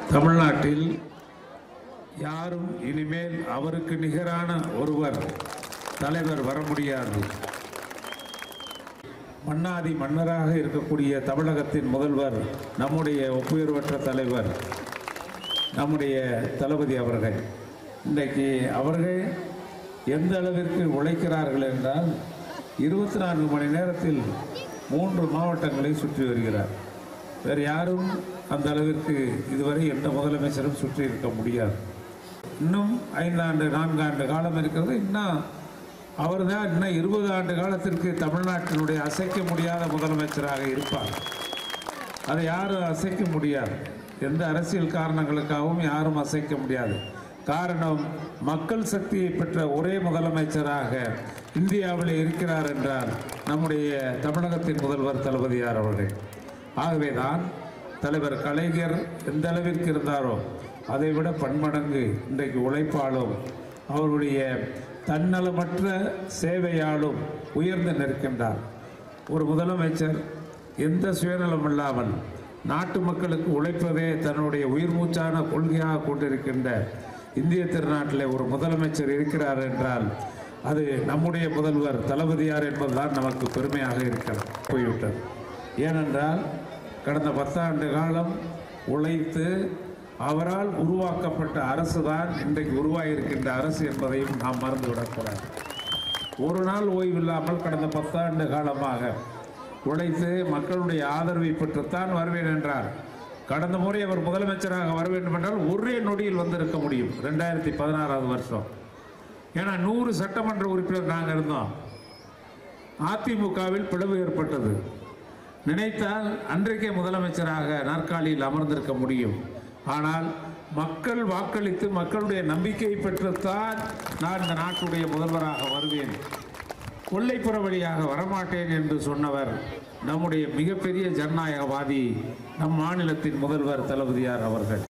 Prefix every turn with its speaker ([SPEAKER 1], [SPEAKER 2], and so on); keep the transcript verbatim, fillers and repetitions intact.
[SPEAKER 1] தமிழ்நாட்டில் யாரும் இனிமேல் அவருக்கு நிகரான ஒருவர் தலைவர் வர முடியாது. மன்னாதி மன்னராக இருக்கக்கூடிய தமிழகத்தின் முதல்வர் நம்முடைய ஒப்புயர்வற்ற தலைவர் நம்முடைய தளபதி அவர்கள். இன்றைக்கு அவர்கள் எந்த அளவிற்கு உழைக்கிறார்கள் என்றால் இருபத்தி நான்கு மணி நேரத்தில் மூன்று மாவட்டங்களை சுற்றி வருகிறார். வேறு யாரும் அந்த அளவிற்கு இதுவரை எந்த முதலமைச்சரும் சுற்றி இருக்க முடியாது. இன்னும் ஐந்தாண்டு நான்காண்டு காலம் இருக்கிறது. இன்னும் அவர் தான் இன்னும் இருபது ஆண்டு காலத்திற்கு தமிழ்நாட்டினுடைய அசைக்க முடியாத முதலமைச்சராக இருப்பார். அதை யாரும் அசைக்க முடியாது. எந்த அரசியல் காரணங்களுக்காகவும் யாரும் அசைக்க முடியாது. காரணம், மக்கள் சக்தியை பெற்ற ஒரே முதலமைச்சராக இந்தியாவில் இருக்கிறார் என்றால் நம்முடைய தமிழகத்தின் முதல்வர் தளபதியார் அவர்கள். ஆகவேதான் தலைவர் கலைஞர் எந்த அளவிற்கு இருந்தாரோ அதை விட பன்மடங்கு இன்றைக்கு உழைப்பாலும் அவருடைய தன்னலமற்ற சேவையாலும் உயர்ந்து நிற்கின்றார். ஒரு முதலமைச்சர் எந்த சுயநலம் இல்லாமல் நாட்டு மக்களுக்கு உழைப்பதே தன்னுடைய உயிர் மூச்சான கொள்கையாக கொண்டிருக்கின்ற இந்திய திருநாட்டில் ஒரு முதலமைச்சர் இருக்கிறார் என்றால் அது நம்முடைய முதல்வர் தளபதியார் என்பதுதான் நமக்கு பெருமையாக இருக்கிறது போய்விட்டது. ஏனென்றால் கடந்த பத்தாண்டு காலம் உழைத்து அவரால் உருவாக்கப்பட்ட அரசு தான் இன்றைக்கு உருவாகியிருக்கின்ற அரசு என்பதையும் நாம் மறந்துவிடக்கூடாது. ஒரு நாள் ஓய்வில்லாமல் கடந்த பத்தாண்டு காலமாக உழைத்து மக்களுடைய ஆதரவை பெற்றுத்தான் வருவேன் என்றார். கடந்த முறை அவர் முதலமைச்சராக வர வேண்டும் என்றால் ஒரே நொடியில் வந்திருக்க முடியும். ரெண்டாயிரத்தி பதினாறாவது வருஷம். ஏன்னா நூறு சட்டமன்ற உறுப்பினர் நாங்கள் இருந்தோம். அதிமுகவில் பிளவு ஏற்பட்டது. நினைத்தால் அன்றைக்கே முதலமைச்சராக நாற்காலியில் அமர்ந்திருக்க முடியும். ஆனால் மக்கள் வாக்களித்து மக்களுடைய நம்பிக்கை பெற்றுத்தான் நான் இந்த நாட்டுடைய முதல்வராக வருவேன், கொல்லைப்புற வழியாக வரமாட்டேன் என்று சொன்னவர் நம்முடைய மிகப்பெரிய ஜனநாயகவாதி நம் மாநிலத்தின் முதல்வர் தளபதியார் அவர்கள்.